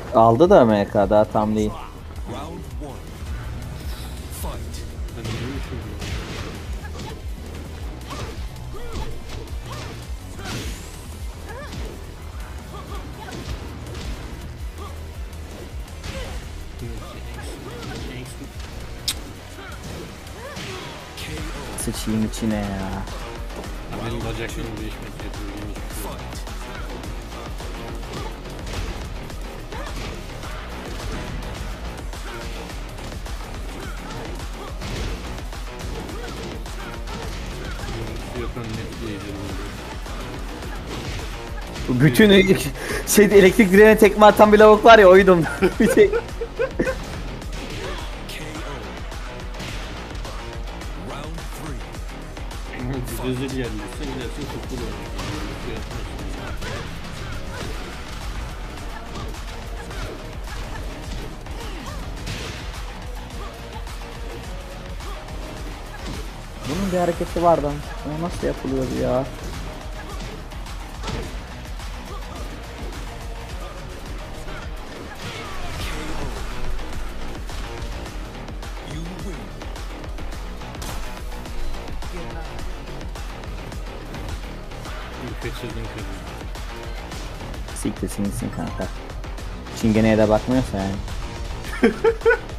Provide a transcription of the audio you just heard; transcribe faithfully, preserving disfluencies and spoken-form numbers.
Aldı da M K daha tam değil. Ben de öyle düşünüyorum. Sıçayım içine ya. Ha, benim bacaklarım değişmek gerekiyor. Yapan ne diyeceğim. Bütün şeyde elektrik direğine tekme atan bir lavuk var ya, oydum. Bir şey. Biz özel yerlisin, gidersin futbol oynuyorsun. Bunun bir hareketi vardı. O nasıl yapılıyordu ya? Kaçırdın kadını. Siktir sinirsin kanka. Çingeneye de bakmıyorsa yani.